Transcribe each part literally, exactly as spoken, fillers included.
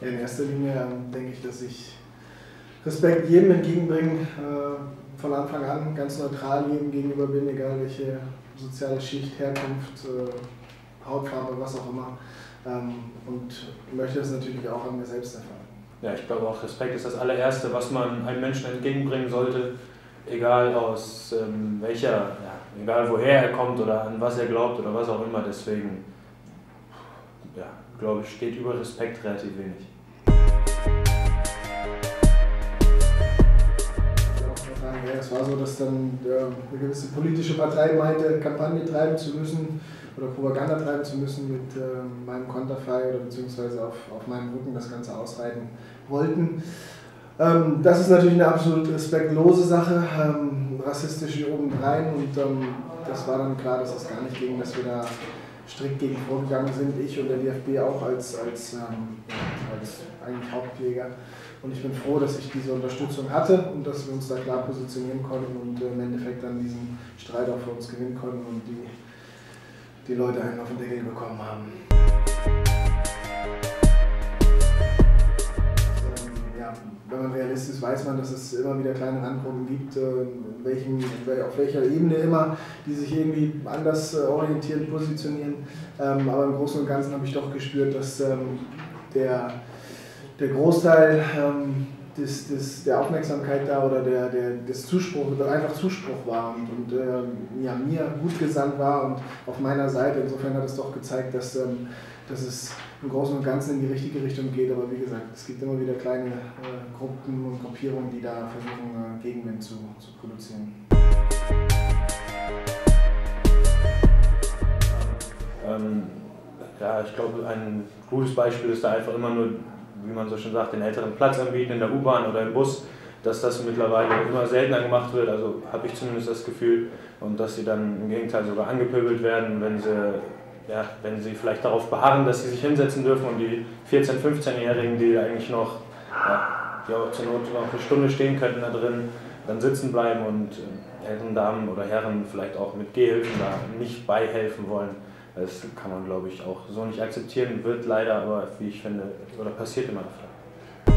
Ja, in erster Linie ähm, denke ich, dass ich Respekt jedem entgegenbringe, äh, von Anfang an ganz neutral jedem gegenüber bin, egal welche soziale Schicht, Herkunft, äh, Hautfarbe, was auch immer. Ähm, und möchte das natürlich auch an mir selbst erfahren. Ja, ich glaube auch, Respekt ist das allererste, was man einem Menschen entgegenbringen sollte, egal aus ähm, welcher, ja, egal woher er kommt oder an was er glaubt oder was auch immer. Deswegen, ja, glaube ich, steht über Respekt relativ wenig. Ja, es war so, dass dann ja, eine gewisse politische Partei meinte, Kampagne treiben zu müssen oder Propaganda treiben zu müssen mit äh, meinem Konterfei oder beziehungsweise auf, auf meinem Rücken das Ganze ausreiten wollten. Ähm, das ist natürlich eine absolut respektlose Sache, ähm, rassistisch obendrein, und ähm, das war dann klar, dass es gar nicht ging, dass wir da strikt gegen vorgegangen sind, ich und der D F B auch als, als, ähm, als eigentlich Hauptjäger. Und ich bin froh, dass ich diese Unterstützung hatte und dass wir uns da klar positionieren konnten und im Endeffekt dann diesen Streit auch für uns gewinnen konnten und die, die Leute einen auf den Deckel bekommen haben. Ähm, ja, wenn man realistisch ist, weiß man, dass es immer wieder kleine Randgruppen gibt, äh, in welchen, auf welcher Ebene immer, die sich irgendwie anders äh, orientieren, positionieren. Ähm, aber im Großen und Ganzen habe ich doch gespürt, dass ähm, der der Großteil ähm, des, des, der Aufmerksamkeit da oder der, der, des Zuspruchs, einfach Zuspruch war und, und äh, ja, mir gut gesandt war und auf meiner Seite. Insofern hat es doch gezeigt, dass, ähm, dass es im Großen und Ganzen in die richtige Richtung geht. Aber wie gesagt, es gibt immer wieder kleine äh, Gruppen und Gruppierungen, die da versuchen, äh, Gegenwind zu, zu produzieren. Ähm, ja, ich glaube, ein gutes Beispiel ist da einfach immer nur, wie man so schön sagt, den älteren Platz anbieten in der U-Bahn oder im Bus, dass das mittlerweile immer seltener gemacht wird, also habe ich zumindest das Gefühl, und dass sie dann im Gegenteil sogar angepöbelt werden, wenn sie, ja, wenn sie vielleicht darauf beharren, dass sie sich hinsetzen dürfen und die vierzehn-, fünfzehnjährigen, die eigentlich noch, ja, die auch zur Not noch eine Stunde stehen könnten da drin, dann sitzen bleiben und älteren Damen oder Herren vielleicht auch mit Gehhilfen da nicht beihelfen wollen. Das kann man, glaube ich, auch so nicht akzeptieren, wird leider, aber wie ich finde, oder passiert immer öfter.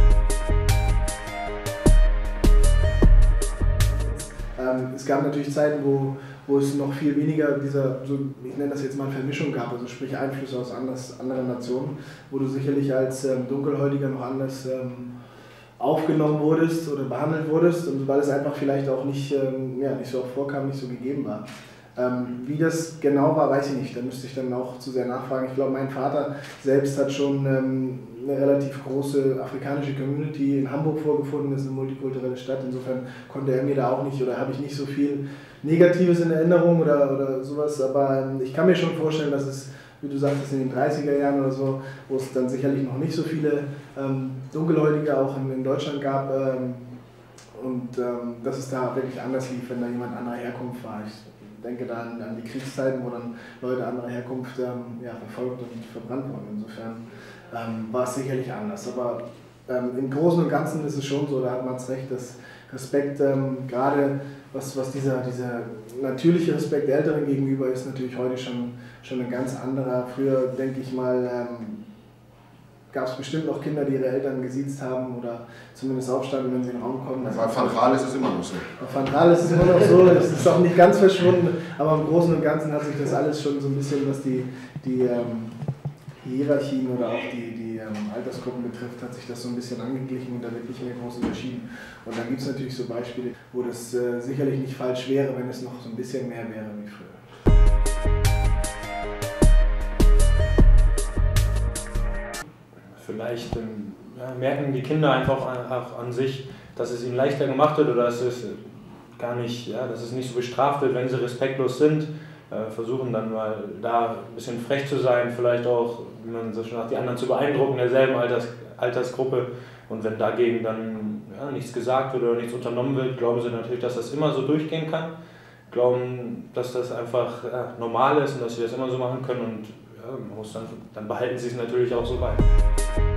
Ähm, es gab natürlich Zeiten, wo, wo es noch viel weniger dieser, so, ich nenne das jetzt mal Vermischung gab, also sprich Einflüsse aus anders, anderen Nationen, wo du sicherlich als ähm, Dunkelhäutiger noch anders ähm, aufgenommen wurdest oder behandelt wurdest, und weil es einfach vielleicht auch nicht, ähm, ja, nicht so oft vorkam, nicht so gegeben war. Ähm, wie das genau war, weiß ich nicht, da müsste ich dann auch zu sehr nachfragen. Ich glaube, mein Vater selbst hat schon ähm, eine relativ große afrikanische Community in Hamburg vorgefunden, das ist eine multikulturelle Stadt, insofern konnte er mir da auch nicht, oder habe ich nicht so viel Negatives in Erinnerung oder, oder sowas, aber ähm, ich kann mir schon vorstellen, dass es, wie du sagtest, in den dreißiger Jahren oder so, wo es dann sicherlich noch nicht so viele ähm, Dunkelhäutige auch in, in Deutschland gab, ähm, und ähm, dass es da wirklich anders lief, wenn da jemand anderer Herkunft war. Ich denke da an, an die Kriegszeiten, wo dann Leute anderer Herkunft ähm, ja, verfolgt und verbrannt wurden. Insofern ähm, war es sicherlich anders. Aber ähm, im Großen und Ganzen ist es schon so, da hat man es recht, dass Respekt, ähm, gerade was, was dieser, dieser natürliche Respekt Älteren gegenüber ist, natürlich heute schon, schon ein ganz anderer. Früher, denke ich mal, ähm, gab es bestimmt noch Kinder, die ihre Eltern gesiezt haben oder zumindest aufstanden, wenn sie in den Raum kommen. Bei Van Raal ist es immer noch so. Bei Van Raal ist es immer noch so, es ist auch nicht ganz verschwunden, aber im Großen und Ganzen hat sich das alles schon so ein bisschen, was die, die ähm, Hierarchien oder auch die, die ähm, Altersgruppen betrifft, hat sich das so ein bisschen angeglichen und da wird nicht mehr groß unterschieden. Und dann gibt es natürlich so Beispiele, wo das äh, sicherlich nicht falsch wäre, wenn es noch so ein bisschen mehr wäre wie früher. Vielleicht ähm, ja, merken die Kinder einfach an, auch an sich, dass es ihnen leichter gemacht wird oder dass es gar nicht, ja, dass es nicht so bestraft wird, wenn sie respektlos sind. Äh, versuchen dann mal da ein bisschen frech zu sein, vielleicht auch, wie man so schon sagt, die anderen zu beeindrucken, derselben Alters, Altersgruppe. Und wenn dagegen dann ja, nichts gesagt wird oder nichts unternommen wird, glauben sie natürlich, dass das immer so durchgehen kann. Glauben, dass das einfach ja, normal ist und dass sie das immer so machen können. Und ja, man muss dann, dann behalten sie es natürlich auch so bei.